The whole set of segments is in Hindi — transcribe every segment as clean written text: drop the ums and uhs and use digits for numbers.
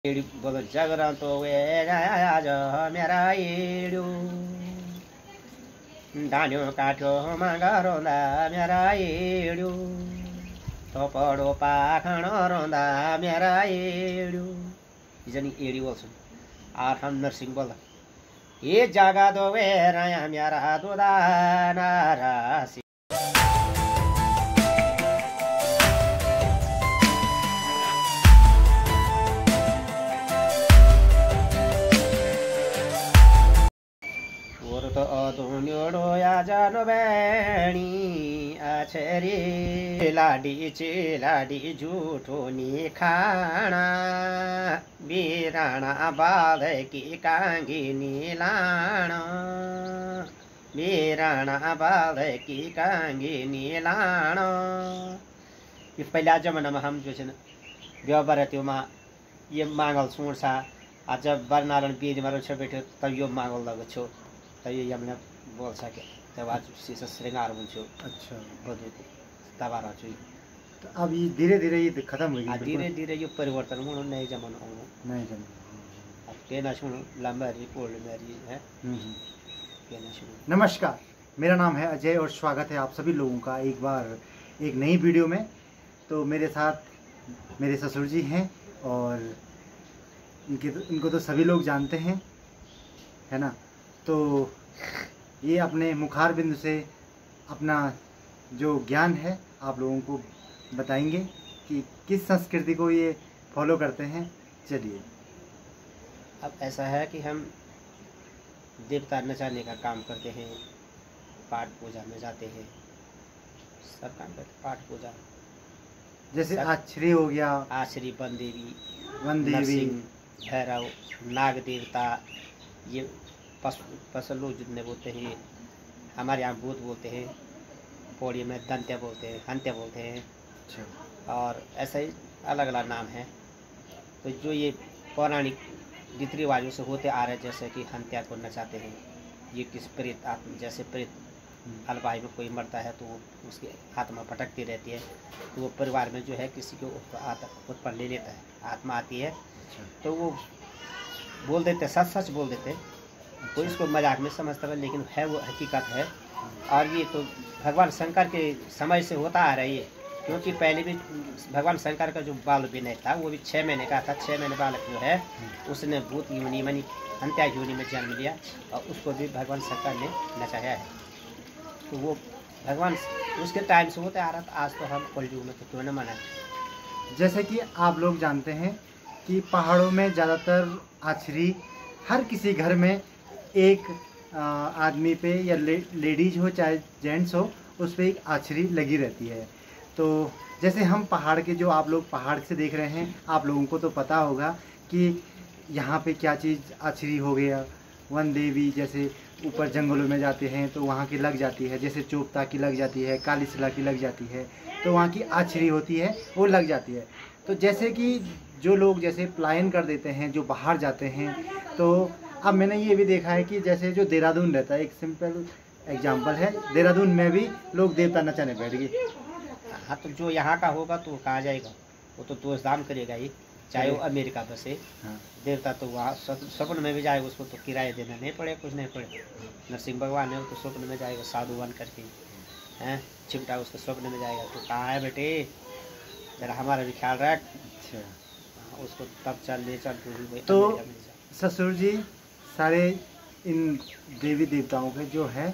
बोलो जागरण तो वे आज मेरा एड़ो डान्यो काठ्यो मागा रोंदा मेरा एड़ो तो पड़ो पाखण रोंदा मेरा एड़ो जनी एड़ी बोल्छन् और हम नरसिंह बोल ये जगा दो वे राया मेरा दुदा नारासी तो अधुन्योडो या जानो बेणी आछेरी लाडी चिलाडी झूठो नि खाना बिराणा बालकी कांगी नि लाण बिराणा बालकी कांगी नि लाण यो पहिला जमानामा हम जो छ व्यवहार त्योमा यो मांगल सुँड्छ आज बर्नालन बेदीमा छ बैठ्यो तब यो मांगल लगो छो तब ये हमने बोल सके तब आज शीशा श्रृंगार मुझे अच्छा बहुत तबारा चाहिए। तो अब ये धीरे धीरे ये खत्म हो गई, धीरे धीरे यो परिवर्तन होना नए जमाना होना नए जमाना अब कहना सुनो लंबारी पोलमेरी है कहना सुनो। नमस्कार, मेरा नाम है अजय और स्वागत है आप सभी लोगों का एक बार एक नई वीडियो में। तो मेरे साथ मेरे ससुर जी हैं और इनको तो सभी लोग जानते हैं, है ना। तो ये अपने मुखार बिंदु से अपना जो ज्ञान है आप लोगों को बताएंगे कि किस संस्कृति को ये फॉलो करते हैं। चलिए, अब ऐसा है कि हम देवता नचाने का काम करते हैं, पाठ पूजा में जाते हैं, सब काम करते, पाठ पूजा जैसे आश्री हो गया, आश्री वन देवी, भैरव, नाग देवता, ये पशु लोग जितने बोलते हैं, हमारे यहाँ भूत बोलते हैं, पौड़ी में दंत्या बोलते हैं, हंत्या बोलते हैं। अच्छा। और ऐसा ही अलग अलग नाम है। तो जो ये पौराणिक रीति रिवाजों से होते आ रहे, जैसे कि हंत्या को नचाते हैं, ये किस प्रेत आत्मा, जैसे प्रेत हलवाई में कोई मरता है तो उसकी आत्मा भटकती रहती है, तो वो परिवार में जो है किसी को उत्पन्न ले लेता है, आत्मा आती है। तो वो बोल देते, सच सच बोल देते, कोई इसको मजाक में समझता है, लेकिन है वो हकीकत है। और ये तो भगवान शंकर के समय से होता आ रही है, क्योंकि पहले भी भगवान शंकर का जो बाल विनय था वो भी 6 महीने का था। 6 महीने बालक जो है उसने भूत योनि मनी हंत्या योनि में जन्म लिया और उसको भी भगवान शंकर ने नचाया है। तो वो भगवान उसके टाइम से होता आ रहा था, आज तो हम कलयुग में तो क्यों न मनाए। जैसे कि आप लोग जानते हैं कि पहाड़ों में ज़्यादातर आछरी हर किसी घर में एक आदमी पे या लेडीज हो चाहे जेंट्स हो, उस पर एक आछरी लगी रहती है। तो जैसे हम पहाड़ के, जो आप लोग पहाड़ से देख रहे हैं, आप लोगों को तो पता होगा कि यहाँ पे क्या चीज़ आछरी हो गया। वन देवी जैसे ऊपर जंगलों में जाते हैं तो वहाँ की लग जाती है, जैसे चोपता की लग जाती है, काली शिला की लग जाती है, तो वहाँ की आछरी होती है, वो लग जाती है। तो जैसे कि जो लोग जैसे पलायन कर देते हैं, जो बाहर जाते हैं, तो अब मैंने ये भी देखा है कि जैसे जो देहरादून रहता है, एक सिंपल एग्जांपल है, देहरादून में भी लोग देवता नचाने बैठ गए। हाँ, तो जो यहाँ का होगा तो कहाँ जाएगा, वो तो दोष दाम करेगा ही, चाहे वो अमेरिका बसे। हाँ। देवता तो वहाँ स्वप्न में भी जाएगा, उसको तो किराया देना नहीं पड़े, कुछ नहीं पड़े। नरसिंह भगवान है तो स्वप्न में जाएगा, साधु बन करके हैं, चिमटा उसके स्वप्न में जाएगा। तो कहाँ है बेटे, जरा हमारा भी ख्याल रख। अच्छा, उसको तब चल ले चल। तो ससुर जी सारे इन देवी देवताओं के जो है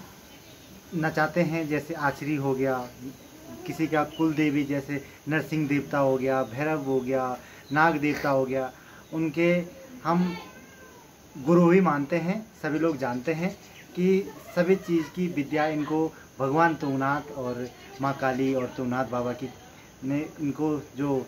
नचाते हैं, जैसे आचरी हो गया, किसी का कुल देवी जैसे नरसिंह देवता हो गया, भैरव हो गया, नाग देवता हो गया, उनके हम गुरु ही मानते हैं। सभी लोग जानते हैं कि सभी चीज़ की विद्या इनको भगवान तुंगनाथ और माँ काली और तुंगनाथ बाबा की ने इनको जो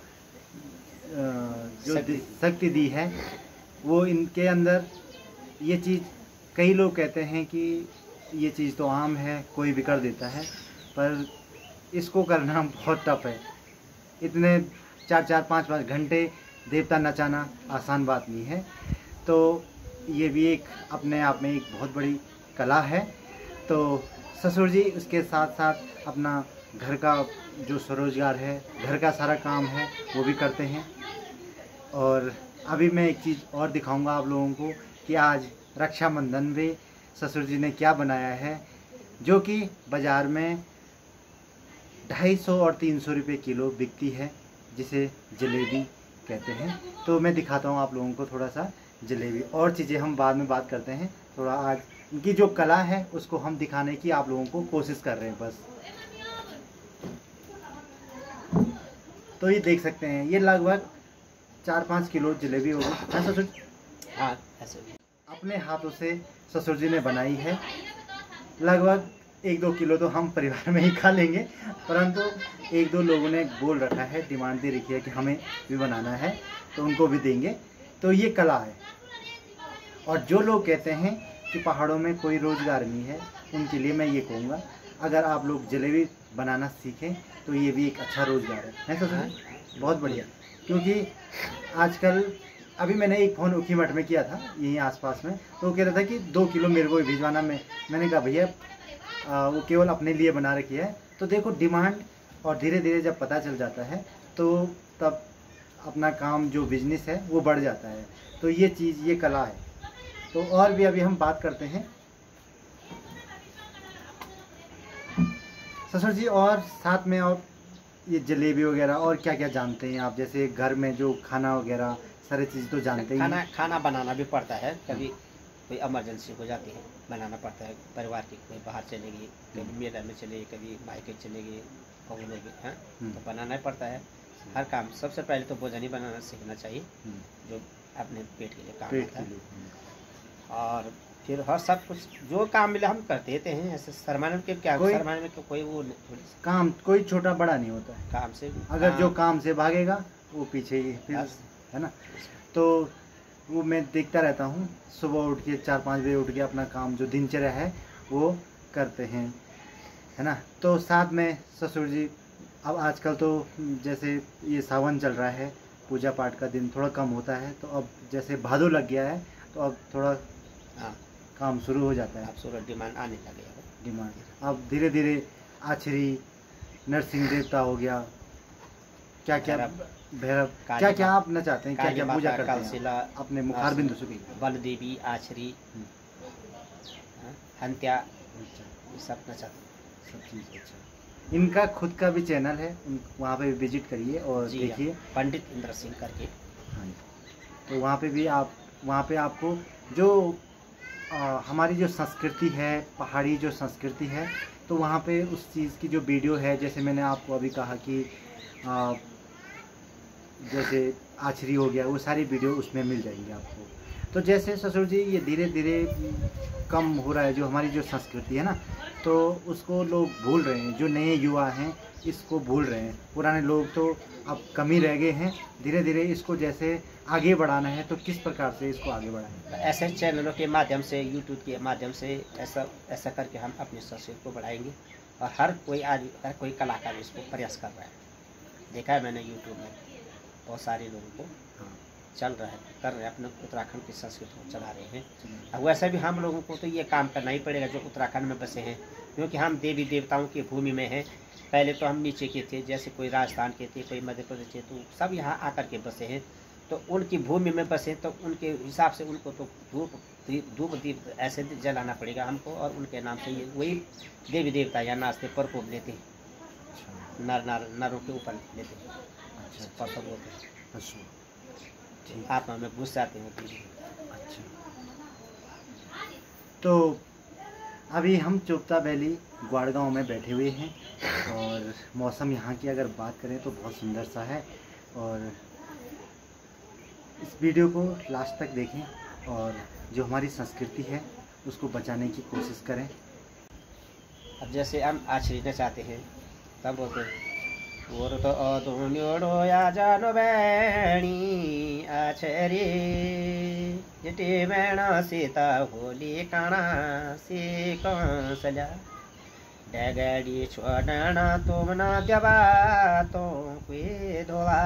शक्ति दी है, वो इनके अंदर ये चीज़, कई लोग कहते हैं कि ये चीज़ तो आम है, कोई भी कर देता है, पर इसको करना बहुत टफ है। इतने 4-4, 5-5 घंटे देवता नचाना आसान बात नहीं है। तो ये भी एक अपने आप में एक बहुत बड़ी कला है। तो ससुर जी उसके साथ साथ अपना घर का जो स्वरोजगार है, घर का सारा काम है, वो भी करते हैं। और अभी मैं एक चीज़ और दिखाऊंगा आप लोगों को कि आज रक्षाबंधन में ससुर जी ने क्या बनाया है, जो कि बाज़ार में 250 और 300 रुपये किलो बिकती है, जिसे जलेबी कहते हैं। तो मैं दिखाता हूँ आप लोगों को थोड़ा सा जलेबी, और चीज़ें हम बाद में बात करते हैं। थोड़ा आज इनकी जो कला है उसको हम दिखाने की आप लोगों को कोशिश कर रहे हैं बस। तो ये देख सकते हैं, ये लगभग 4-5 किलो जलेबी होगी। हाँ ससुर, हाँ ऐसे भी। अपने हाथों से ससुर जी ने बनाई है। लगभग 1-2 किलो तो हम परिवार में ही खा लेंगे, परंतु 1-2 लोगों ने बोल रखा है, डिमांड दे रखी है कि हमें भी बनाना है, तो उनको भी देंगे। तो ये कला है। और जो लोग कहते हैं कि पहाड़ों में कोई रोज़गार नहीं है, उनके लिए मैं ये कहूँगा, अगर आप लोग जलेबी बनाना सीखें तो ये भी एक अच्छा रोज़गार है ससुर? बहुत बढ़िया। क्योंकि आजकल अभी मैंने एक फ़ोन उखीमठ में किया था यहीं आसपास में, तो वो कह रहा था कि 2 किलो मेरे को भिजवाना। मैंने कहा भैया वो केवल अपने लिए बना रखी है। तो देखो डिमांड, और धीरे धीरे जब पता चल जाता है तो तब अपना काम जो बिजनेस है वो बढ़ जाता है। तो ये चीज़, ये कला है। तो और भी अभी हम बात करते हैं ससुर जी, और साथ में और ये जलेबी वगैरह और क्या क्या जानते हैं आप? जैसे घर में जो खाना वगैरह सारी चीज़ तो जानते ही। खाना बनाना भी पड़ता है। कभी कोई इमरजेंसी हो जाती है, बनाना पड़ता है। परिवार की कोई बाहर चलेगी, कभी मेला में चलेगी, कभी मायके चलेगी, कहूँ लोगी, हाँ तो बनाना ही पड़ता है। हर काम सबसे पहले तो भोजन ही बनाना सीखना चाहिए, जो अपने पेट के लिए काम आता है। और फिर हर सब कुछ जो काम मिले हम कर देते हैं। ऐसे शर्माने के क्या, शर्माने में कोई वो काम कोई छोटा बड़ा नहीं होता है। काम से अगर जो काम से भागेगा वो पीछे ही फिर, है ना? तो वो मैं देखता रहता हूँ, सुबह उठ के 4-5 बजे उठ के अपना काम जो दिनचर्या है वो करते हैं, है ना? तो साथ में ससुर जी, अब आजकल तो जैसे ये सावन चल रहा है, पूजा पाठ का दिन थोड़ा कम होता है, तो अब जैसे भादो लग गया है तो अब थोड़ा काम शुरू हो जाता है। अब सूरज डिमांड आने लगे है। डिमांड अब धीरे धीरे आछरी, नरसिंह देवता हो गया, क्या क्या भैरव, क्या क्या आप नचाते हैं, क्या क्या पूजा करते हैं अपने मुखार बिंदु से? बल देवी, आछरी, हंत्या, ये सब नचाते हैं, सब चीज़। अच्छा, इनका खुद का भी चैनल है, वहाँ पे विजिट करिए और देखिए, पंडित इंद्र सिंह करके। हाँ, तो वहाँ पे भी आप, वहाँ पे आपको जो हमारी जो संस्कृति है, पहाड़ी जो संस्कृति है, तो वहाँ पे उस चीज़ की जो वीडियो है, जैसे मैंने आपको अभी कहा कि जैसे आछरी हो गया, वो सारी वीडियो उसमें मिल जाएंगी आपको। तो जैसे ससुर जी ये धीरे धीरे कम हो रहा है जो हमारी जो संस्कृति है ना, तो उसको लोग भूल रहे हैं। जो नए युवा हैं इसको भूल रहे हैं, पुराने लोग तो अब कम ही रह गए हैं। धीरे धीरे इसको जैसे आगे बढ़ाना है, तो किस प्रकार से इसको आगे बढ़ाएं? ऐसे चैनलों के माध्यम से, यूट्यूब के माध्यम से ऐसा करके हम अपनी संस्कृति को बढ़ाएंगे। और हर कोई कलाकार इसको प्रयास कर रहा है। देखा है मैंने यूट्यूब में बहुत सारे लोगों को चल रहा है, कर रहे हैं, अपने उत्तराखंड की संस्कृति को चला रहे हैं। अब वैसे भी हम लोगों को तो ये काम करना ही पड़ेगा जो उत्तराखंड में बसे हैं, क्योंकि हम देवी देवताओं की भूमि में हैं। पहले तो हम नीचे के थे, जैसे कोई राजस्थान के थे, कोई मध्य प्रदेश के, तो सब यहाँ आकर के बसे हैं। तो उनकी भूमि में बसे, तो उनके हिसाब से उनको तो धूप दीप ऐसे जलाना पड़ेगा हमको। और उनके नाम से ये वही देवी देवता यहाँ नाचते, प्रकोप लेते हैं, नरों के ऊपर लेते हैं, परसों बोलते हैं, आत्मा में घुस जाते हैं। अच्छा, तो अभी हम चोपता वैली ग्वाड़गांव में बैठे हुए हैं, और मौसम यहाँ की अगर बात करें तो बहुत सुंदर सा है। और इस वीडियो को लास्ट तक देखें, और जो हमारी संस्कृति है उसको बचाने की कोशिश करें। अब जैसे हम आछरी नचाते हैं, तब बोलते हैं और तो अधुन्योड़ो या जानो बैणी आछरी जटे बैणा सीता होली काना सी कौशल्या डगड़ी छोड़ना तुम न देवा तो कोई धोवा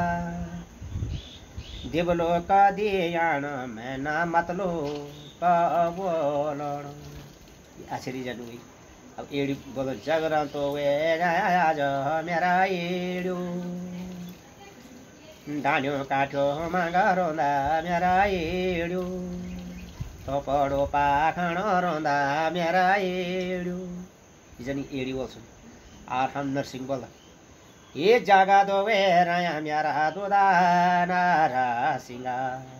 देवलो का दियाण मैं ना मतलो का बोलण। आछरी जन हुई। अब एड़ी बोलो जागरण तो वे आज मेरा एड़ो। डान्यो काठ्यो मागा रोंदा मेरा एड्यो थोपडो पाखण रोंदा मेरा एड्यो जनी एडी बोल्छन् आर हम नरसिंह बोल्दा ये जगा दो वेराया मेरा दुदा नारा सिंगा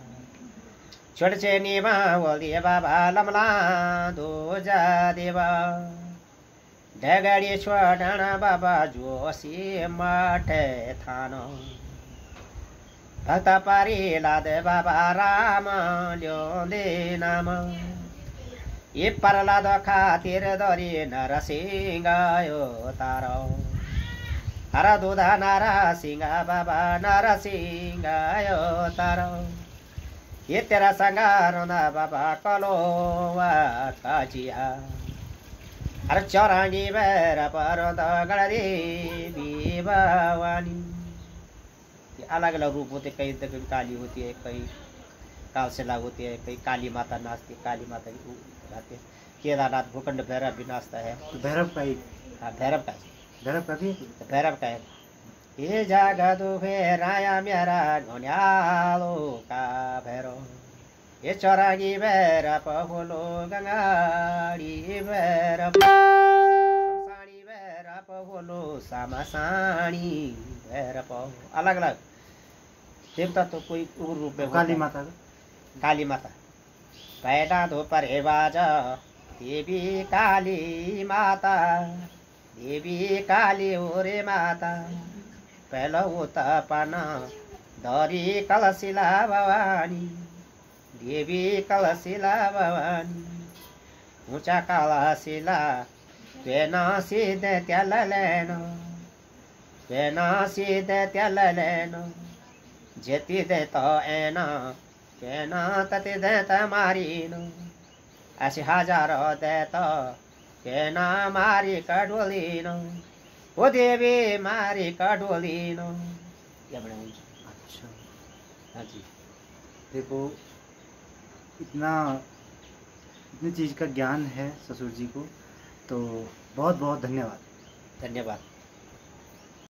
छोडछे निमा बोलिए बाबा लमला दो जा देवा ढगडी छोडना बाबा जोशी माठे थानो भक्त पारी लादे बाबा राम ल्योंदे नाम ये परला दो खातिर दरी नरसिंह यो तारो हर दुधा नरसिंह बाबा नरसिंह यो तारो ये तेरा संगा रोंदा बाबा कलोवा काजिया हर चौरांगी बैर पर गणरी भवानी। अलग अलग रूप होते, कई दक्षिण काली होती है, कई कालसेला होती है, कई काली माता नाचती है, काली माता रहते। केदारनाथ भूखंड भैरव भी नाचता है। तो भैरव का ही, हाँ भैरव का भी भैरव का है। ये जागा दो फेराया मेरा घोन्यालो का भैरव ये चौरागी भैरव बोलो गंगाड़ी भैरव साड़ी भैरव बोलो सामासाणी भैरव। अलग अलग देवता तो कोई उग्र रूप में। काली माता काली माता पैदा दो पर बाजा देवी काली माता देवी काली ओरे माता पहला होता पाना दरी कलशिला भवानी देवी कलशिला भवानी ऊंचा कलशिला तेना सिद्ध त्याल लेनो तेना सिद्ध त्याल लेनो जेती दे तो एना तेना तति दे मारीनो ऐसे हजारों दे तो तेना मारी कड़ोलीनो वो देवी मारी कड़ोलीनो। क्या बड़ा अच्छा। हाँ जी देखो इतनी चीज़ का ज्ञान है ससुर जी को, तो बहुत बहुत धन्यवाद। धन्यवाद।